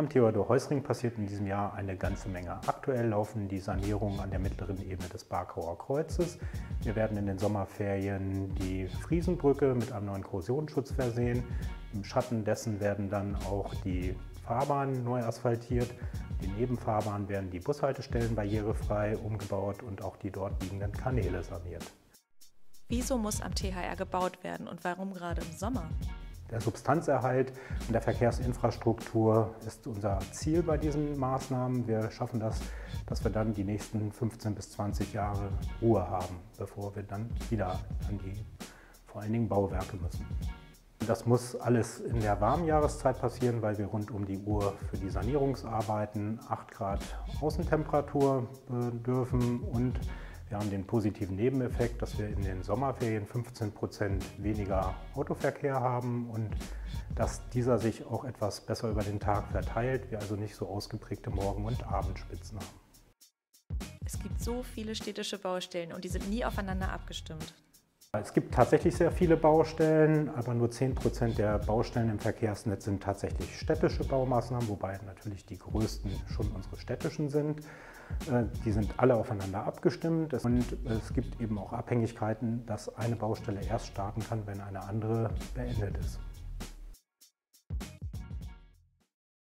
Am Theodor-Heuss-Ring passiert in diesem Jahr eine ganze Menge. Aktuell laufen die Sanierungen an der mittleren Ebene des Barkauer Kreuzes. Wir werden in den Sommerferien die Friesenbrücke mit einem neuen Korrosionsschutz versehen. Im Schatten dessen werden dann auch die Fahrbahnen neu asphaltiert. Die Nebenfahrbahnen werden die Bushaltestellen barrierefrei umgebaut und auch die dort liegenden Kanäle saniert. Wieso muss am THR gebaut werden und warum gerade im Sommer? Der Substanzerhalt und der Verkehrsinfrastruktur ist unser Ziel bei diesen Maßnahmen. Wir schaffen das, dass wir dann die nächsten 15 bis 20 Jahre Ruhe haben, bevor wir dann wieder an die vor allen Dingen Bauwerke müssen. Das muss alles in der warmen Jahreszeit passieren, weil wir rund um die Uhr für die Sanierungsarbeiten 8 Grad Außentemperatur dürfen und wir haben den positiven Nebeneffekt, dass wir in den Sommerferien 15% weniger Autoverkehr haben und dass dieser sich auch etwas besser über den Tag verteilt, wir also nicht so ausgeprägte Morgen- und Abendspitzen haben. Es gibt so viele städtische Baustellen und die sind nie aufeinander abgestimmt. Es gibt tatsächlich sehr viele Baustellen, aber nur 10% der Baustellen im Verkehrsnetz sind tatsächlich städtische Baumaßnahmen, wobei natürlich die größten schon unsere städtischen sind. Die sind alle aufeinander abgestimmt und es gibt eben auch Abhängigkeiten, dass eine Baustelle erst starten kann, wenn eine andere beendet ist.